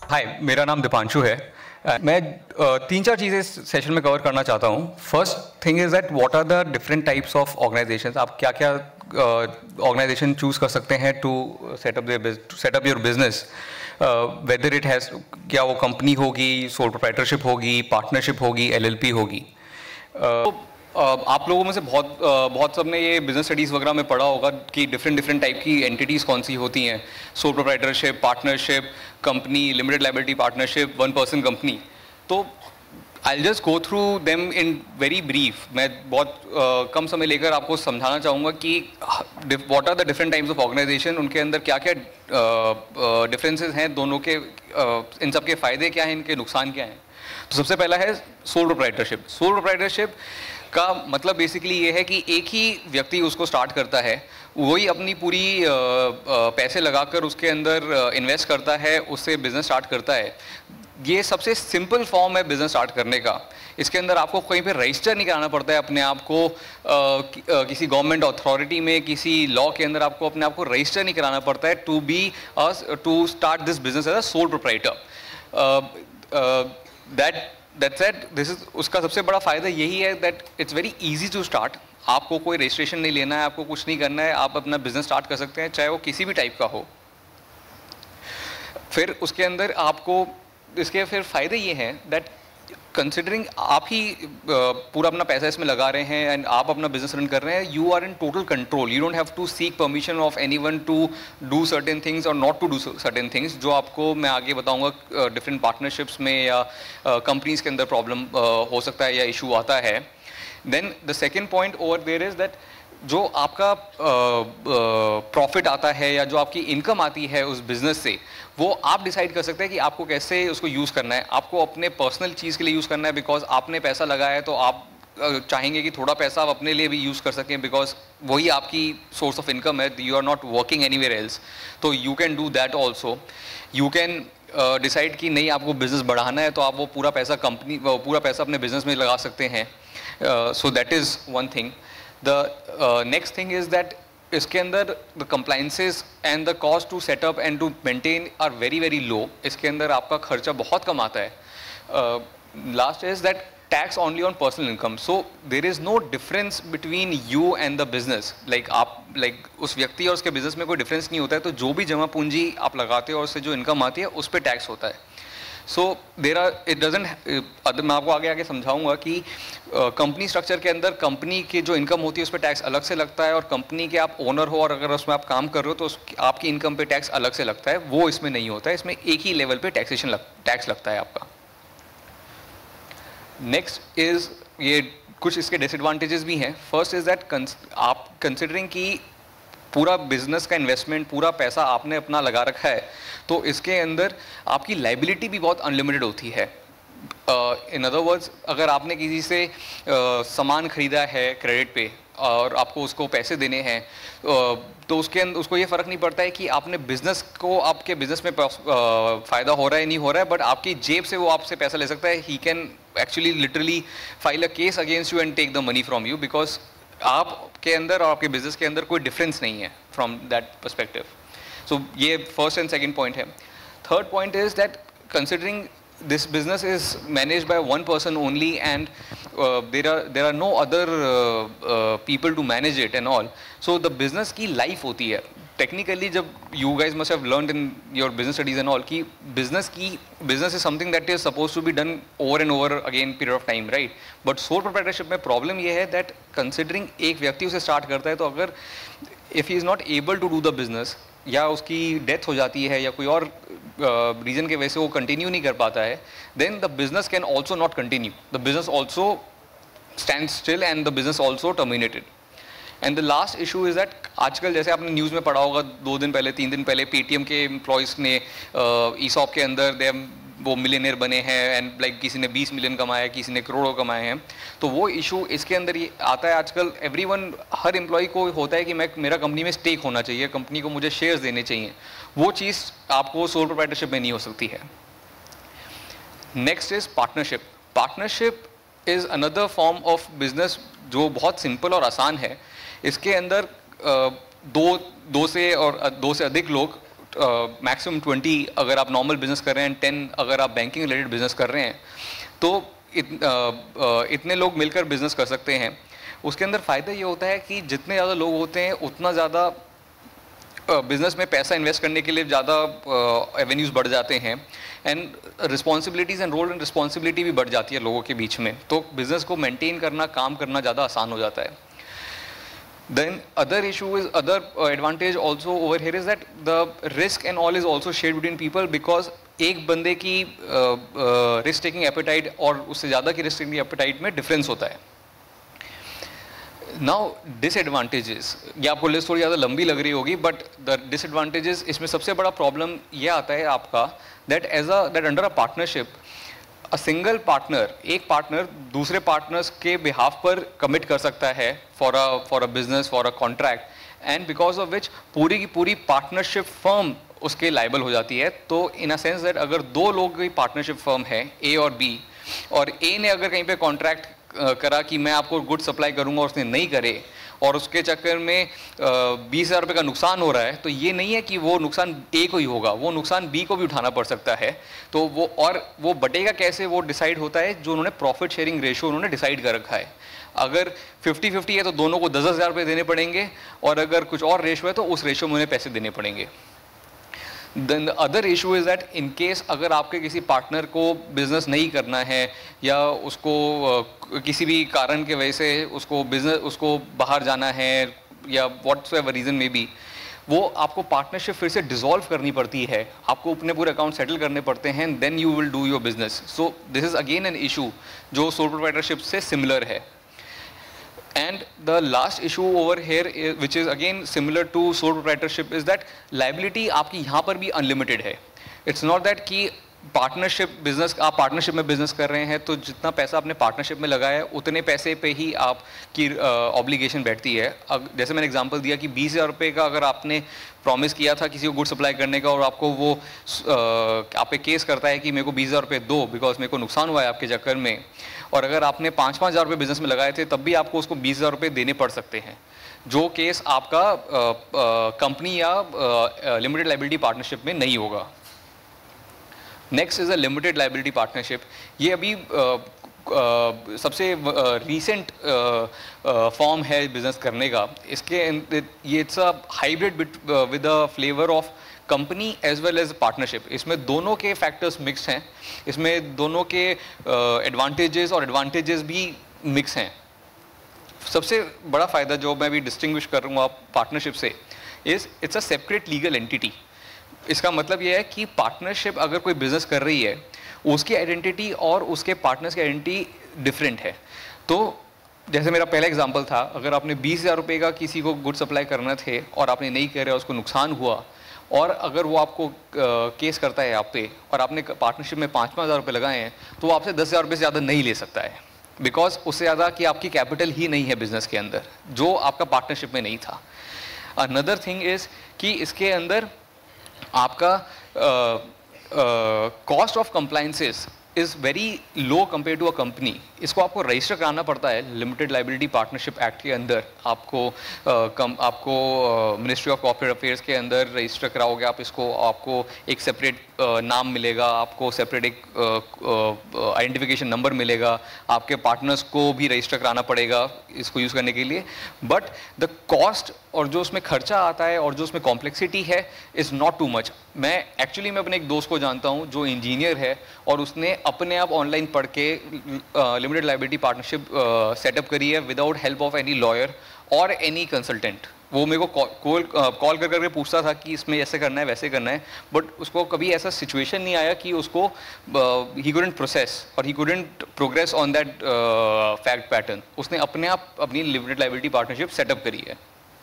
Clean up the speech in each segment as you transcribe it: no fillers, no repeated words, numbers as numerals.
हाय, मेरा नाम दीपांशु है। मैं तीन चार चीज़ें इस सेशन में कवर करना चाहता हूँ। First thing is that what are the different types of organisations. आप क्या क्या ऑर्गेनाइजेशन चूज़ कर सकते हैं to setup your business, whether it has, क्या वो कंपनी होगी, सोल प्रोप्राइटरशिप होगी, पार्टनरशिप होगी, एलएलपी होगी। आप लोगों में से बहुत सब ने ये बिजनेस स्टडीज़ वगैरह में पढ़ा होगा कि डिफरेंट टाइप की एंटिटीज़ कौन सी होती हैं। Sole proprietorship, partnership, company, limited liability partnership, one person company. तो I just go through them in very brief. मैं बहुत कम समय लेकर आपको समझाना चाहूँगा कि what are the different types of organisation, उनके अंदर क्या क्या डिफरेंसेस हैं दोनों के, इन सब के फ़ायदे क्या हैं, इनके नुकसान क्या हैं। तो सबसे पहला है सोल प्रोप्राइटरशिप। सोल प्रोप्राइटरशिप का मतलब बेसिकली ये है कि एक ही व्यक्ति उसको स्टार्ट करता है, वही अपनी पूरी पैसे लगाकर उसके अंदर इन्वेस्ट करता है, उससे बिज़नेस स्टार्ट करता है। ये सबसे सिंपल फॉर्म है बिज़नेस स्टार्ट करने का। इसके अंदर आपको कहीं पे रजिस्टर नहीं कराना पड़ता है अपने आप को, किसी गवर्नमेंट अथॉरिटी में, किसी लॉ के अंदर आपको अपने आप को रजिस्टर नहीं कराना पड़ता है to start this business as a sole proprietor. That's it. This is उसका सबसे बड़ा फ़ायदा यही है that it's very easy to start। आपको कोई रजिस्ट्रेशन नहीं लेना है, आपको कुछ नहीं करना है, आप अपना बिजनेस स्टार्ट कर सकते हैं, चाहे वो किसी भी टाइप का हो। फिर उसके अंदर आपको इसके फिर फ़ायदे ये हैं दैट कंसिडरिंग आप ही पूरा अपना पैसा इसमें लगा रहे हैं एंड आप अपना बिजनेस रन कर रहे हैं, you are in total control. You don't have to seek permission of anyone to do certain things और not to do certain things, जो आपको मैं आगे बताऊंगा डिफरेंट पार्टनरशिप्स में या कंपनीज के अंदर प्रॉब्लम हो सकता है या इशू आता है। Then the second point over there is that जो आपका प्रॉफिट आता है या जो आपकी इनकम आती है उस बिज़नेस से, वो आप डिसाइड कर सकते हैं कि आपको कैसे उसको यूज़ करना है। आपको अपने पर्सनल चीज़ के लिए यूज़ करना है बिकॉज आपने पैसा लगाया है, तो आप चाहेंगे कि थोड़ा पैसा आप अपने लिए भी यूज़ कर सकें बिकॉज वही आपकी सोर्स ऑफ इनकम है, you are not working anywhere else. तो you can do that also. You can decide कि नहीं आपको बिज़नेस बढ़ाना है, तो आप वो पूरा पैसा अपने बिज़नेस में लगा सकते हैं। So that is one thing. The next thing is that इसके अंदर the compliances and the cost to set up and to maintain are very low। इसके अंदर आपका खर्चा बहुत कम आता है। Last is that tax only on personal income, so there is no difference between you and the business। like उस व्यक्ति और उसके बिजनेस में कोई डिफरेंस नहीं होता है, तो जो भी जमा पूंजी आप लगाते हो और उससे जो इनकम आती है उस पर टैक्स होता है। सो इट डजेंट, मैं आपको आगे समझाऊंगा कि कंपनी स्ट्रक्चर के अंदर कंपनी की जो इनकम होती है उस पर टैक्स अलग से लगता है, और कंपनी के आप ओनर हो और अगर उसमें आप काम कर रहे हो तो आपकी इनकम पे टैक्स अलग से लगता है। वो इसमें नहीं होता है, इसमें एक ही लेवल पे टैक्स लगता है आपका। नेक्स्ट इज, ये कुछ इसके डिसएडवांटेजेस भी हैं। फर्स्ट इज दैट आप कंसिडरिंग कि पूरा बिजनेस का इन्वेस्टमेंट, पूरा पैसा आपने अपना लगा रखा है, तो इसके अंदर आपकी लाइबिलिटी भी बहुत अनलिमिटेड होती है। इन अदर वर्ड्स, अगर आपने किसी से सामान खरीदा है क्रेडिट पे और आपको उसको पैसे देने हैं, तो उसको ये फ़र्क नहीं पड़ता है कि आपने बिज़नेस को, आपके बिज़नेस में फ़ायदा हो रहा है नहीं हो रहा है, बट आपकी जेब से वो आपसे पैसा ले सकता है। He can actually literally file a case against you and take the money from you, because आपके अंदर और आपके बिजनेस के अंदर कोई डिफरेंस नहीं है फ्रॉम दैट पर्सपेक्टिव। सो ये फर्स्ट एंड सेकंड पॉइंट है। Third point is that considering this business is managed by one person only and there are no other people to manage it and all, so the business की life होती है technically। जब you guys must have learned in your business studies and all कि business is something that is supposed to be done over and over again period of time, right? but sole proprietorship में problem ये है that considering एक व्यक्ति उसे start करता है, तो अगर if he is not able to do the business या उसकी डेथ हो जाती है या कोई और रीज़न के वजह से वो कंटिन्यू नहीं कर पाता है, then the business can also not continue, the business also stand still and the business also terminated. And the last issue is that आजकल जैसे आपने न्यूज़ में पढ़ा होगा 2 दिन पहले 3 दिन पहले पेटीएम के एम्प्लॉयज़ ने ईसॉप के अंदर वो मिलियनेयर बने हैं एंड लाइक किसी ने 20 मिलियन कमाया है, किसी ने करोड़ों कमाए हैं। तो वो इशू इसके अंदर ये आता है आजकल। एवरीवन, हर एम्प्लॉय को होता है कि मेरा कंपनी में स्टेक होना चाहिए, कंपनी को मुझे शेयर्स देने चाहिए। वो चीज़ आपको सोल प्रोप्राइटरशिप में नहीं हो सकती है। Next is partnership. Partnership is another form of business जो बहुत सिंपल और आसान है। इसके अंदर दो से अधिक लोग मैक्सिमम 20 अगर आप नॉर्मल बिजनेस कर रहे हैं, 10 अगर आप बैंकिंग रिलेटेड बिजनेस कर रहे हैं, तो इतने लोग मिलकर बिजनेस कर सकते हैं। उसके अंदर फ़ायदा ये होता है कि जितने ज़्यादा लोग होते हैं उतना ज़्यादा बिजनेस में पैसा इन्वेस्ट करने के लिए ज़्यादा एवेन्यूज़ बढ़ जाते हैं, and responsibilities and role and responsibility भी बढ़ जाती है लोगों के बीच में, तो बिजनेस को मेंटेन करना, काम करना ज़्यादा आसान हो जाता है। Then other issue is, other advantage also over here is that the risk and all is also shared between people, because एक बंदे की रिस्क टेकिंग एपेटाइट और उससे ज़्यादा की रिस्क टेकिंग एपेटाइट में डिफरेंस होता है। नाउ डिसएडवांटेजेस, ये आपको लिस्ट थोड़ी ज़्यादा लंबी लग रही होगी, बट द डिसएडवांटेजेस, इसमें सबसे बड़ा प्रॉब्लम ये आता है आपका that under a partnership a single partner, एक पार्टनर दूसरे पार्टनर्स के बिहाफ पर कमिट कर सकता है for a business, for a contract, and because of which पूरी की पूरी पार्टनरशिप फर्म उसके लाइबल हो जाती है। तो इन अ सेंस दैट अगर दो लोग की पार्टनरशिप फर्म है, ए और बी, और ए ने अगर कहीं पे कॉन्ट्रैक्ट करा कि मैं आपको गुड सप्लाई करूंगा और उसने नहीं करे, और उसके चक्कर में 20,000 रुपये का नुकसान हो रहा है, तो ये नहीं है कि वो नुकसान ए को ही होगा, वो नुकसान बी को भी उठाना पड़ सकता है। तो वो बटेगा कैसे, वो डिसाइड होता है जो उन्होंने प्रॉफिट शेयरिंग रेशियो उन्होंने डिसाइड कर रखा है। अगर 50-50 है तो दोनों को 10,000 रुपये देने पड़ेंगे, और अगर कुछ और रेशियो है तो उस रेशियो में उन्हें पैसे देने पड़ेंगे। Then the other issue is that in case अगर आपके किसी पार्टनर को बिजनेस नहीं करना है, या उसको किसी भी कारण के वजह से उसको बाहर जाना है, या whatsoever reason में भी, वो आपको पार्टनरशिप फिर से डिसॉल्व करनी पड़ती है, आपको अपने पूरे अकाउंट सेटल करने पड़ते हैं, then you will do your business. So this is again an issue जो सोल प्रोप्राइटरशिप से सिमिलर है। And the last issue over here, which is again similar to sole proprietorship, is that liability आपकी यहाँ पर भी unlimited है। It's not that कि partnership business, आप पार्टनरशिप में बिजनेस कर रहे हैं तो जितना पैसा आपने पार्टनरशिप में लगाया है उतने पैसे पे ही आपकी ऑब्लिगेशन बैठती है। जैसे मैंने एग्जांपल दिया कि 20,000 रुपये का अगर आपने प्रॉमिस किया था किसी को गुड सप्लाई करने का, और आपको वो आप पे केस करता है कि मेरे को 20,000 रुपये दो बिकॉज मेरे को नुकसान हुआ है आपके चक्कर में, और अगर आपने 5,000 रुपये बिजनेस में लगाए थे तब भी आपको उसको 20,000 रुपये देने पड़ सकते हैं, जो केस आपका कंपनी या लिमिटेड लायबिलिटी पार्टनरशिप में नहीं होगा। Next is a limited liability partnership. ये अभी सबसे रीसेंट फॉर्म है बिजनेस करने का। इसके ये it's a hybrid with a flavour of company as well as partnership. इसमें दोनों के फैक्टर्स मिक्स हैं, इसमें दोनों के एडवांटेजेस और एडवांटेजेस भी मिक्स हैं। सबसे बड़ा फ़ायदा जो मैं भी डिस्टिंग्विश करूँगा पार्टनरशिप से is it's a separate legal entity. इसका मतलब यह है कि पार्टनरशिप अगर कोई बिजनेस कर रही है, उसकी आइडेंटिटी और उसके पार्टनर्स की आइडेंटिटी डिफरेंट है। तो जैसे मेरा पहला एग्जांपल था, अगर आपने 20,000 रुपये का किसी को गुड सप्लाई करना थे और आपने नहीं करे, उसको नुकसान हुआ, और अगर वो आपको केस करता है आप पे, और आपने पार्टनरशिप में 5,000 रुपये लगाए हैं, तो वो आपसे 10,000 रुपये से ज़्यादा नहीं ले सकता है, बिकॉज उससे ज़्यादा कि आपकी कैपिटल ही नहीं है बिजनेस के अंदर, जो आपका पार्टनरशिप में नहीं था। अनदर थिंग इज़ कि इसके अंदर आपका cost of compliances is very low compare to a company. इसको आपको रजिस्टर कराना पड़ता है लिमिटेड लायबिलिटी पार्टनरशिप एक्ट के अंदर। आपको मिनिस्ट्री ऑफ कॉर्पोरेट अफेयर्स के अंदर रजिस्टर कराओगे आप इसको, आपको एक सेपरेट नाम मिलेगा, आपको सेपरेट एक आइडेंटिफिकेशन नंबर मिलेगा, आपके पार्टनर्स को भी रजिस्टर कराना पड़ेगा इसको यूज़ करने के लिए। बट द कॉस्ट और जो उसमें खर्चा आता है और जो उसमें कॉम्प्लेक्सिटी है इज़ नॉट टू मच। मैं अपने एक दोस्त को जानता हूँ जो इंजीनियर है, और उसने अपने आप ऑनलाइन पढ़ के लिमिटेड लायबिलिटी पार्टनरशिप सेटअप करी है without help of any lawyer और एनी कंसल्टेंट। वो मेरे को कॉल कर करके पूछता था कि इसमें ऐसे करना है वैसे करना है, बट उसको कभी ऐसा सिचुएशन नहीं आया कि उसको ही कुडंट प्रोसेस और he couldn't progress on that fact pattern. उसने अपने आप अपनी लिमिटेड लायबिलिटी पार्टनरशिप सेटअप करी है।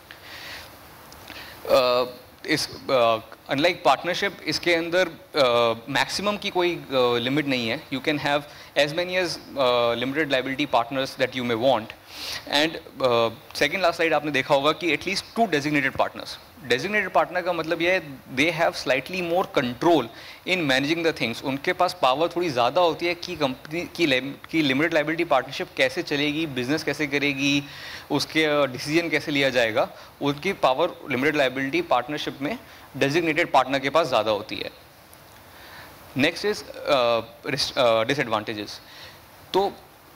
इस अनलाइक पार्टनरशिप, इसके अंदर मैक्सिमम की कोई लिमिट नहीं है। You can have as many as limited liability partners that you may want, and second last slide आपने देखा होगा कि at least 2 designated partners. Designated partner का मतलब ये है they have slightly more control in managing the things. उनके पास पावर थोड़ी ज़्यादा होती है कि कंपनी की लिमिटेड लायबिलिटी पार्टनरशिप कैसे चलेगी, बिजनेस कैसे करेगी, उसके डिसीजन कैसे लिया जाएगा. उनकी पावर लिमिटेड लायबिलिटी पार्टनरशिप में डेजिग्नेटेड पार्टनर के पास ज़्यादा होती है. Next is disadvantages. तो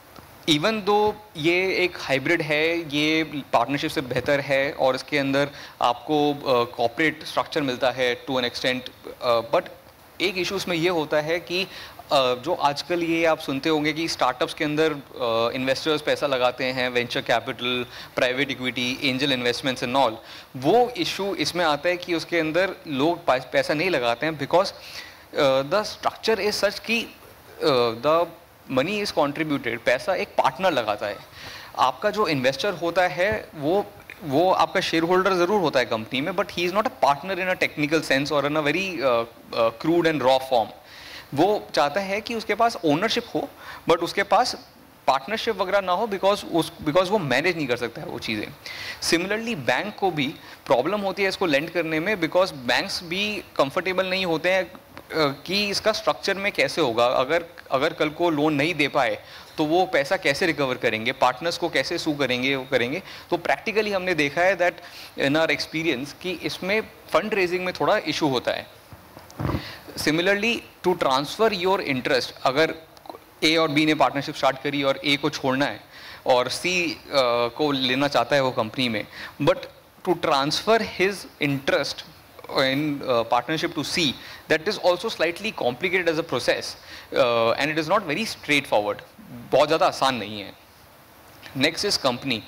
इवन दो ये एक हाइब्रिड है, ये पार्टनरशिप से बेहतर है और इसके अंदर आपको कॉर्पोरेट स्ट्रक्चर मिलता है टू एन एक्सटेंट, बट एक इशू इसमें ये होता है कि जो आजकल ये आप सुनते होंगे कि स्टार्टअप्स के अंदर इन्वेस्टर्स पैसा लगाते हैं, venture capital, private equity, angel investments and all. वो इशू इसमें आता है कि उसके अंदर लोग पैसा नहीं लगाते हैं because the structure is such कि द मनी इज़ कॉन्ट्रीब्यूटेड. पैसा एक पार्टनर लगाता है. आपका जो इन्वेस्टर होता है वो आपका शेयर होल्डर ज़रूर होता है कंपनी में, but he is not a partner in a technical sense और in a very crude and raw form. वो चाहता है कि उसके पास ओनरशिप हो बट उसके पास पार्टनरशिप वगैरह ना हो बिकॉज वो मैनेज नहीं कर सकता है वो चीज़ें. सिमिलरली बैंक को भी प्रॉब्लम होती है इसको लेंड करने में बिकॉज बैंक्स भी कंफर्टेबल नहीं होते हैं कि इसका स्ट्रक्चर में कैसे होगा. अगर कल को लोन नहीं दे पाए तो वो पैसा कैसे रिकवर करेंगे, पार्टनर्स को कैसे सू करेंगे वो करेंगे. तो प्रैक्टिकली हमने देखा है दैट इन आवर एक्सपीरियंस कि इसमें फंड रेजिंग में थोड़ा इशू होता है. Similarly to transfer your interest, अगर ए और बी ने पार्टनरशिप स्टार्ट करी और ए को छोड़ना है और सी को लेना चाहता है वो कंपनी में, but to transfer his interest in partnership to C, that is also slightly complicated as a process and it is not very straightforward. बहुत ज़्यादा आसान नहीं है. Next is company.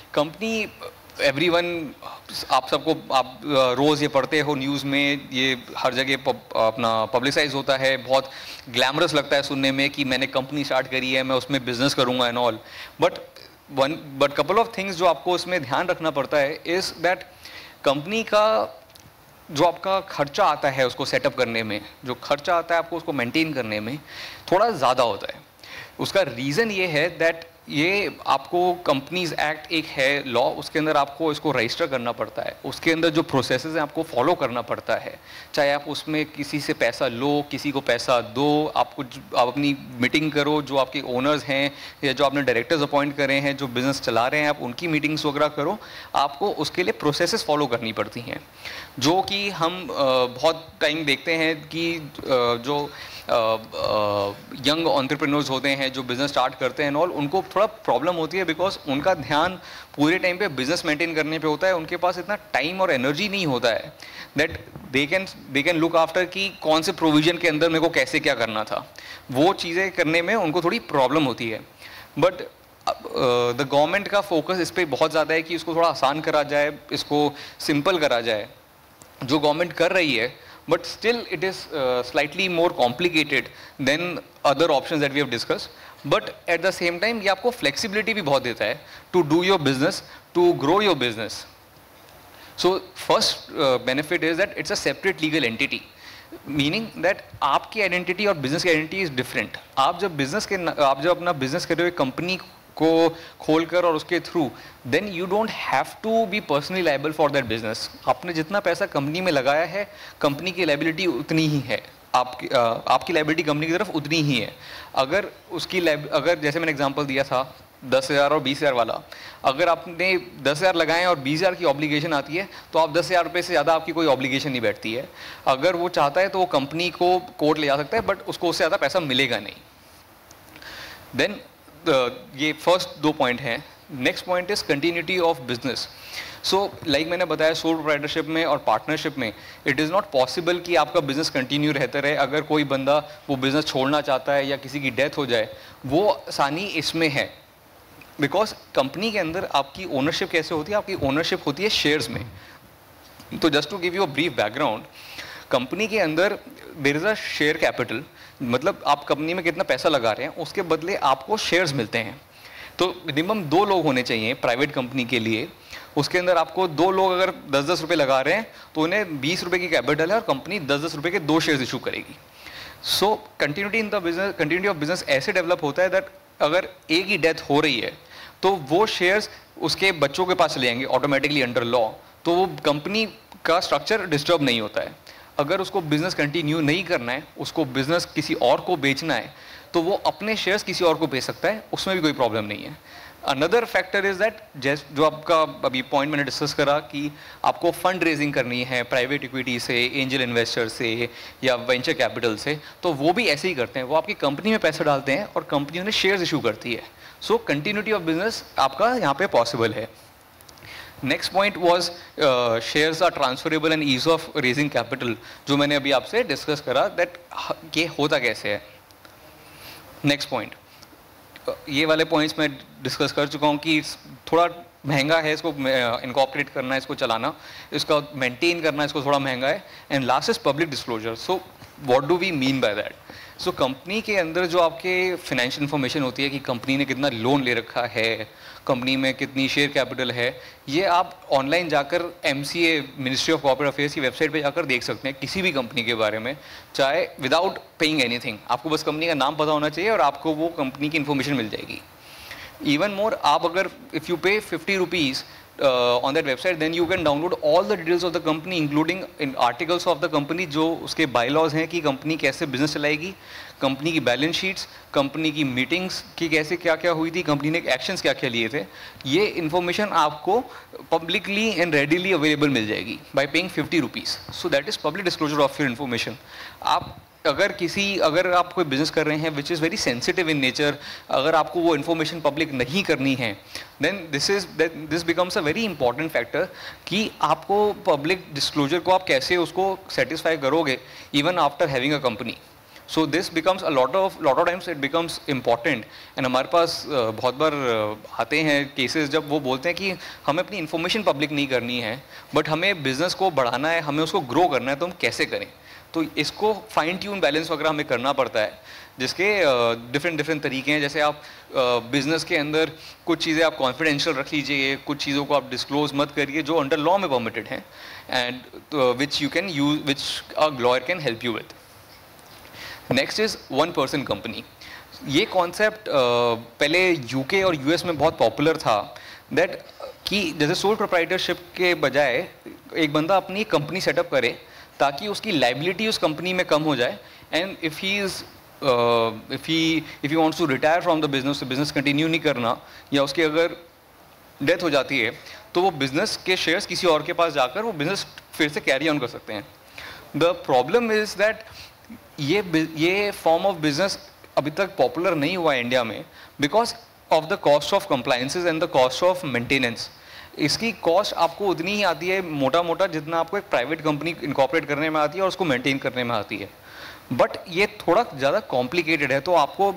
एवरीवन, आप सबको आप रोज़ ये पढ़ते हो न्यूज़ में, ये हर जगह अपना पब्लिसाइज होता है, बहुत ग्लैमरस लगता है सुनने में कि मैंने कंपनी स्टार्ट करी है, मैं उसमें बिजनेस करूँगा and all. But couple of things जो आपको इसमें ध्यान रखना पड़ता है इज़ दैट कंपनी का जो आपका खर्चा आता है उसको सेटअप करने में, जो खर्चा आता है आपको उसको मेंटेन करने में थोड़ा ज़्यादा होता है. उसका रीज़न ये है दैट ये आपको कंपनीज एक्ट एक है लॉ, उसके अंदर आपको इसको रजिस्टर करना पड़ता है. उसके अंदर जो प्रोसेसेस हैं आपको फॉलो करना पड़ता है. चाहे आप उसमें किसी से पैसा लो, किसी को पैसा दो, आप अपनी मीटिंग करो, जो आपके ओनर्स हैं या जो आपने डायरेक्टर्स अपॉइंट करे हैं जो बिज़नेस चला रहे हैं, आप उनकी मीटिंग्स वगैरह करो. आपको उसके लिए प्रोसेसेस फॉलो करनी पड़ती हैं, जो कि हम बहुत टाइम देखते हैं कि जो यंग एंटरप्रेन्योर्स होते हैं जो बिज़नेस स्टार्ट करते हैं ऑल, उनको थोड़ा प्रॉब्लम होती है बिकॉज उनका ध्यान पूरे टाइम पे बिज़नेस मेंटेन करने पे होता है. उनके पास इतना टाइम और एनर्जी नहीं होता है that they can look after कि कौन से प्रोविज़न के अंदर मेरे को कैसे क्या करना था. वो चीज़ें करने में उनको थोड़ी प्रॉब्लम होती है. बट द गवर्नमेंट का फोकस इस पर बहुत ज़्यादा है कि इसको थोड़ा आसान करा जाए, इसको सिंपल करा जाए, जो गवर्नमेंट कर रही है. But still it is slightly more complicated than other options that we have discussed. But at the same time ये आपको flexibility भी बहुत देता है to do your business, to grow your business. So first benefit is that it's a separate legal entity, meaning that आपकी identity और business की identity is different. आप जब अपना business कर रहे हो कंपनी को खोलकर और उसके थ्रू, then you don't have to be personally liable for that business. आपने जितना पैसा कंपनी में लगाया है, कंपनी की लायबिलिटी उतनी ही है, आपकी लायबिलिटी कंपनी की तरफ उतनी ही है. अगर जैसे मैंने एग्जांपल दिया था 10,000 और 20,000 वाला, अगर आपने 10,000 लगाए और 20,000 की ऑब्लिगेशन आती है तो आप 10,000 रुपये से ज़्यादा आपकी कोई ऑब्लिगेशन नहीं बैठती है. अगर वो चाहता है तो वो कंपनी को कोर्ट ले जा सकता है, बट उसको उससे ज़्यादा पैसा मिलेगा नहीं. देन ये फर्स्ट 2 पॉइंट हैं. Next point is continuity of business. So like मैंने बताया सोल प्रोप्राइटरशिप में और पार्टनरशिप में इट इज़ नॉट पॉसिबल कि आपका बिजनेस कंटिन्यू रहता रहे. अगर कोई बंदा वो बिजनेस छोड़ना चाहता है या किसी की डेथ हो जाए, वो आसानी इसमें है बिकॉज कंपनी के अंदर आपकी ओनरशिप कैसे होती है, आपकी ओनरशिप होती है शेयर्स में. तो just to give you a brief background, company के अंदर there is a share capital, मतलब आप कंपनी में कितना पैसा लगा रहे हैं उसके बदले आपको शेयर्स मिलते हैं. तो मिनिमम 2 लोग होने चाहिए प्राइवेट कंपनी के लिए. उसके अंदर आपको 2 लोग अगर 10-10 रुपये लगा रहे हैं तो उन्हें 20 रुपये की कैपिटल है और कंपनी 10-10 रुपये के 2 शेयर्स इशू करेगी. So continuity in the business, continuity of business ऐसे डेवलप होता है दैट अगर एक ही डेथ हो रही है तो वो शेयर्स उसके बच्चों के पास चले जाएंगे ऑटोमेटिकली अंडर लॉ, तो वो कंपनी का स्ट्रक्चर डिस्टर्ब नहीं होता है। अगर उसको बिजनेस कंटिन्यू नहीं करना है, उसको बिजनेस किसी और को बेचना है, तो वो अपने शेयर्स किसी और को बेच सकता है, उसमें भी कोई प्रॉब्लम नहीं है। अनदर फैक्टर इज दैट जो आपका अभी पॉइंट मैंने डिस्कस करा कि आपको फंड रेजिंग करनी है प्राइवेट इक्विटी से, एंजल इन्वेस्टर से या वेंचर कैपिटल से, तो वो भी ऐसे ही करते हैं, वो आपकी कंपनी में पैसा डालते हैं और कंपनी उन्हें शेयर्स इशू करती है। सो कंटिन्यूटी ऑफ बिजनेस आपका यहाँ पे पॉसिबल है। Next point was shares are transferable and ease of raising capital, जो मैंने अभी आपसे डिस्कस करा दैट ये होता कैसे है। नेक्स्ट पॉइंट, ये वाले पॉइंट्स मैं डिस्कस कर चुका हूँ कि थोड़ा महंगा है इसको इनकॉर्पोरेट करना, इसको चलाना, इसका मेंटेन करना, इसको थोड़ा महंगा है। And last is public disclosure. So what do we mean by that? So company के अंदर जो आपके फाइनेंशियल इन्फॉर्मेशन होती है कि कंपनी ने कितना लोन ले रखा है, कंपनी में कितनी शेयर कैपिटल है, ये आप ऑनलाइन जाकर MCA ministry of corporate affairs की वेबसाइट पे जाकर देख सकते हैं किसी भी कंपनी के बारे में, चाहे विदाउट पेइंग एनीथिंग। आपको बस कंपनी का नाम पता होना चाहिए और आपको वो कंपनी की इन्फॉर्मेशन मिल जाएगी। इवन मोर, आप अगर if you pay 50 rupees on that website, then you can download all the details of the company including in articles of the company, जो उसके bylaws हैं कि कंपनी कैसे बिजनेस चलाएगी, कंपनी की बैलेंस शीट्स, कंपनी की मीटिंग्स की कैसे क्या क्या हुई थी, कंपनी ने एक्शंस क्या क्या लिए थे, ये इन्फॉर्मेशन आपको पब्लिकली एंड रेडीली अवेलेबल मिल जाएगी by paying 50 rupees. So that is public disclosure of your information. अगर आप कोई बिजनेस कर रहे हैं which is very sensitive in nature, अगर आपको वो इन्फॉर्मेशन पब्लिक नहीं करनी है, then this becomes a very important factor कि आपको पब्लिक डिस्क्लोजर को आप कैसे उसको सेटिस्फाई करोगे even after having a company. So this becomes a lot of times it becomes important. And हमारे पास बहुत बार आते हैं केसेस जब वो बोलते हैं कि हमें अपनी इन्फॉर्मेशन पब्लिक नहीं करनी है, बट हमें बिजनेस को बढ़ाना है, हमें उसको ग्रो करना है, तो हम कैसे करें? तो इसको फाइन ट्यून बैलेंस वगैरह हमें करना पड़ता है, जिसके डिफरेंट तरीके हैं। जैसे आप बिजनेस के अंदर कुछ चीज़ें आप कॉन्फिडेंशियल रख लीजिए, कुछ चीज़ों को आप डिस्क्लोज मत करिए जो अंडर लॉ में परमिटेड हैं, and which you can use, which a lawyer can help you with. Next is 1 person company. ये कॉन्सेप्ट पहले यूके और यूएस में बहुत पॉपुलर था, दैट कि जैसे सोल प्रोप्राइटरशिप के बजाय एक बंदा अपनी कंपनी सेटअप करे ताकि उसकी लाइबिलिटी उस कंपनी में कम हो जाए, and if he wants to retire from the business, business continue नहीं करना या उसकी अगर डेथ हो जाती है, तो वो बिजनेस के शेयर्स किसी और के पास जाकर वो बिजनेस फिर से कैरी ऑन कर सकते हैं। द प्रॉब्लम इज़ दैट ये फॉर्म ऑफ बिजनेस अभी तक पॉपुलर नहीं हुआ है इंडिया में because of the cost of compliances and the cost of maintenance. इसकी कॉस्ट आपको उतनी ही आती है मोटा जितना आपको एक प्राइवेट कंपनी इनकॉर्पोरेट करने में आती है और उसको मेंटेन करने में आती है, बट ये थोड़ा ज़्यादा कॉम्प्लिकेटेड है। तो आपको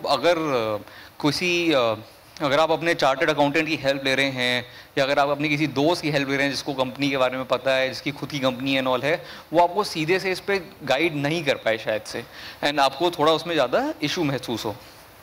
अगर आप अपने चार्टर्ड अकाउंटेंट की हेल्प ले रहे हैं, या अगर आप अपने किसी दोस्त की हेल्प ले रहे हैं जिसको कंपनी के बारे में पता है, जिसकी खुद की कंपनी एंड ऑल है, वो आपको सीधे से इस पर गाइड नहीं कर पाए शायद से, एंड आपको थोड़ा उसमें ज़्यादा इशू महसूस हो।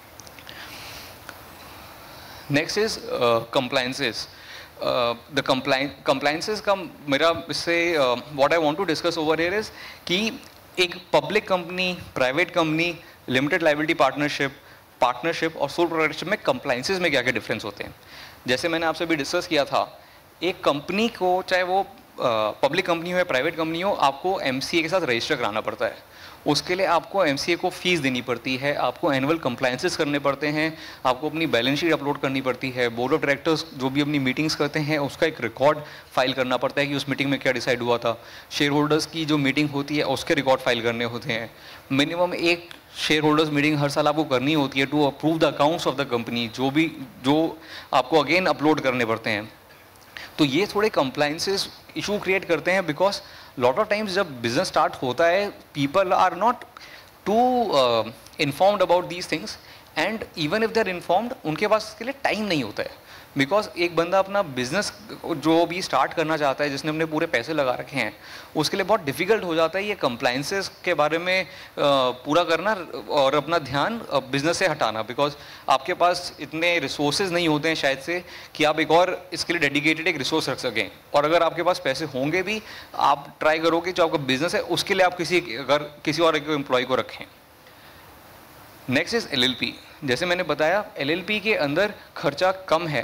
Next is compliances. The compliances का मेरा इससे what I want to discuss over here is कि एक public company, private company, limited liability partnership और सोल प्रोप्राइटरशिप में कंप्लायंसेस में क्या क्या डिफरेंस होते हैं। जैसे मैंने आपसे भी डिस्कस किया था, एक कंपनी को, चाहे वो पब्लिक कंपनी हो या प्राइवेट कंपनी हो, आपको MCA के साथ रजिस्टर कराना पड़ता है। उसके लिए आपको MCA को फीस देनी पड़ती है, आपको एनुअल कंप्लायंसेस करने पड़ते हैं, आपको अपनी बैलेंस शीट अपलोड करनी पड़ती है, बोर्ड ऑफ डायरेक्टर्स जो भी अपनी मीटिंग्स करते हैं उसका एक रिकॉर्ड फाइल करना पड़ता है कि उस मीटिंग में क्या डिसाइड हुआ था, शेयर होल्डर्स की जो मीटिंग होती है उसके रिकॉर्ड फाइल करने होते हैं। मिनिमम एक शेयर होल्डर्स मीटिंग हर साल आपको करनी होती है to approve the accounts of the company, जो आपको अगेन अपलोड करने पड़ते हैं। तो ये थोड़े कंप्लायंसेस इशू क्रिएट करते हैं बिकॉज लॉट ऑफ टाइम्स जब बिजनेस स्टार्ट होता है, people are not too informed about these things, and even if they are informed, उनके पास इसके लिए टाइम नहीं होता है। बिकॉज एक बंदा अपना बिजनेस जो भी स्टार्ट करना चाहता है, जिसने अपने पूरे पैसे लगा रखे हैं, उसके लिए बहुत डिफिकल्ट हो जाता है ये कंप्लायंसेस के बारे में पूरा करना और अपना ध्यान बिजनेस से हटाना, बिकॉज आपके पास इतने रिसोर्सेज नहीं होते हैं शायद से कि आप एक और इसके लिए डेडिकेटेड एक रिसोर्स रख सकें। और अगर आपके पास पैसे होंगे भी, आप ट्राई करोगे जो आपका बिजनेस है उसके लिए आप किसी और एक एम्प्लॉय को रखें। Next is LLP। जैसे मैंने बताया, LLP के अंदर खर्चा कम है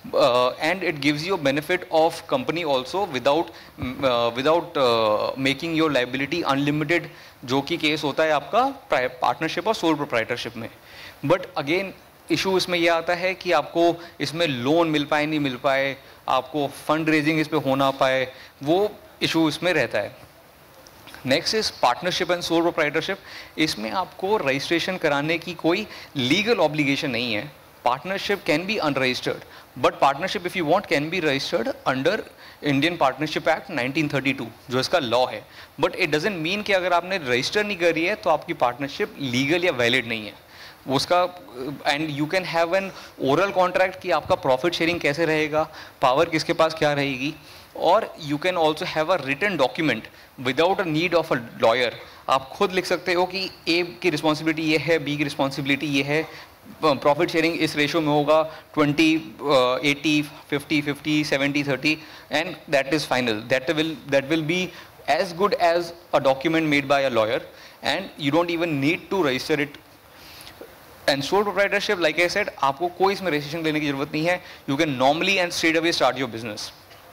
and it gives you a benefit of company also without making your liability unlimited, जो कि केस होता है आपका पार्टनरशिप और सोल प्रोप्राइटरशिप में. बट अगेन इशू इसमें यह आता है कि आपको इसमें लोन मिल पाए नहीं मिल पाए, आपको फंड रेजिंग इस पे हो ना पाए, वो इशू इसमें रहता है. Next is partnership and sole proprietorship. इसमें आपको रजिस्ट्रेशन कराने की कोई लीगल ऑब्लिगेशन नहीं है. Partnership can be unregistered, but partnership if you want can be registered under Indian partnership act 1932 जो इसका लॉ है. बट इट डजंट मीन कि अगर आपने रजिस्टर नहीं करी है तो आपकी पार्टनरशिप लीगल या वैलिड नहीं है उसका. And you can have an oral contract कि आपका प्रॉफिट शेयरिंग कैसे रहेगा, पावर किसके पास क्या रहेगी, और you can also have a written document without a need of a lawyer. आप खुद लिख सकते हो कि ए की रिस्पॉन्सिबिलिटी ये है, बी की रिस्पॉन्सिबिलिटी ये है, प्रॉफिट शेयरिंग इस रेशो में होगा 20 80 50 50 70 30 and that is final. That will be as good as a document made by a lawyer and you don't even need to register it. And sole proprietorship, like I said, आपको कोई इसमें registration लेने की जरूरत नहीं है. You can normally and straight away start your business.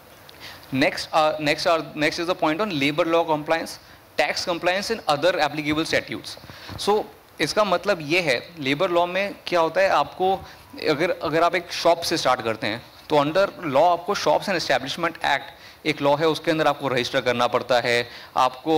Next is the point on labor law compliance, tax compliance and other applicable statutes. So इसका मतलब ये है लेबर लॉ में क्या होता है, आपको अगर आप एक शॉप से स्टार्ट करते हैं तो अंडर लॉ आपको शॉप्स एंड एस्टैब्लिशमेंट एक्ट एक लॉ है, उसके अंदर आपको रजिस्टर करना पड़ता है, आपको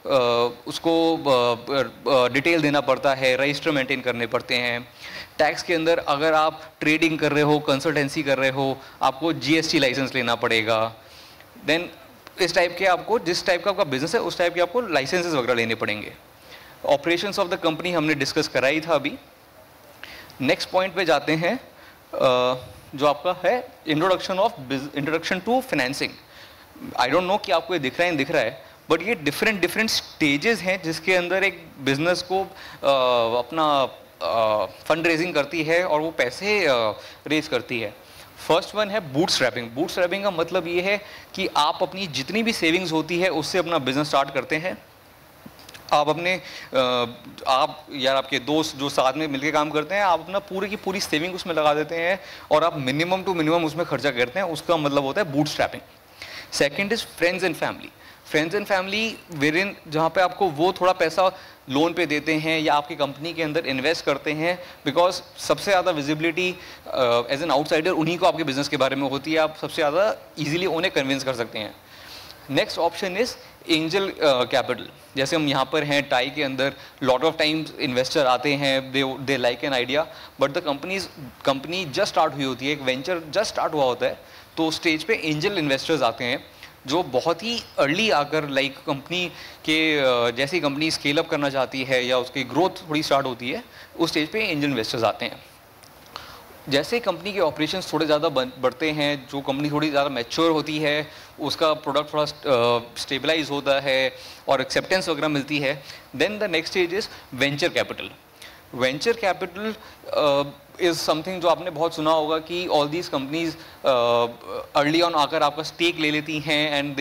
उसको डिटेल देना पड़ता है, रजिस्टर मेंटेन करने पड़ते हैं. टैक्स के अंदर अगर आप ट्रेडिंग कर रहे हो, कंसल्टेंसी कर रहे हो, आपको जीएसटी लाइसेंस लेना पड़ेगा. देन इस टाइप के आपको जिस टाइप का आपका बिजनेस है उस टाइप के आपको लाइसेंसेस वगैरह लेने पड़ेंगे. ऑपरेशंस ऑफ द कंपनी हमने डिस्कस करा ही था अभी. नेक्स्ट पॉइंट पे जाते हैं जो आपका है introduction to financing. I don't know कि आपको ये दिख रहा है बट ये डिफरेंट स्टेजेस हैं जिसके अंदर एक बिजनेस को अपना फंड रेजिंग करती है और वो पैसे रेज करती है. फर्स्ट वन है बूटस्ट्रैपिंग. बूटस्ट्रैपिंग का मतलब ये है कि आप अपनी जितनी भी सेविंग्स होती है उससे अपना बिजनेस स्टार्ट करते हैं. आप अपने आप या आपके दोस्त जो साथ में मिलकर काम करते हैं, आप अपना पूरी की पूरी सेविंग उसमें लगा देते हैं और आप मिनिमम टू मिनिमम उसमें खर्चा करते हैं. उसका मतलब होता है bootstrapping. Second is friends and family. Friends and family wherein जहाँ पे आपको वो थोड़ा पैसा लोन पे देते हैं या आपकी कंपनी के अंदर इन्वेस्ट करते हैं, बिकॉज सबसे ज़्यादा विजिबिलिटी एज एन आउटसाइडर उन्हीं को आपके बिजनेस के बारे में होती है. आप सबसे ज़्यादा इजीली उन्हें कन्विंस कर सकते हैं. Next option is angel capital. जैसे हम यहाँ पर हैं टाई के अंदर, लॉट ऑफ टाइम्स इन्वेस्टर आते हैं, they like an idea but the company just start हुई होती है, एक वेंचर जस्ट स्टार्ट हुआ होता है, तो स्टेज पे एंजल इन्वेस्टर्स आते हैं जो बहुत ही अर्ली आकर लाइक कंपनी के जैसी कंपनी स्केल अप करना चाहती है या उसकी ग्रोथ थोड़ी स्टार्ट होती है उस स्टेज पे एंजल इन्वेस्टर्स आते हैं. जैसे कंपनी के ऑपरेशंस थोड़े ज़्यादा बढ़ते हैं, जो कंपनी थोड़ी ज़्यादा मैच्योर होती है, उसका प्रोडक्ट थोड़ा स्टेबलाइज होता है और एक्सेप्टेंस वगैरह मिलती है, then the next stage is venture capital. Venture capital is something जो आपने बहुत सुना होगा कि all these companies early on आकर आपका स्टेक ले लेती हैं and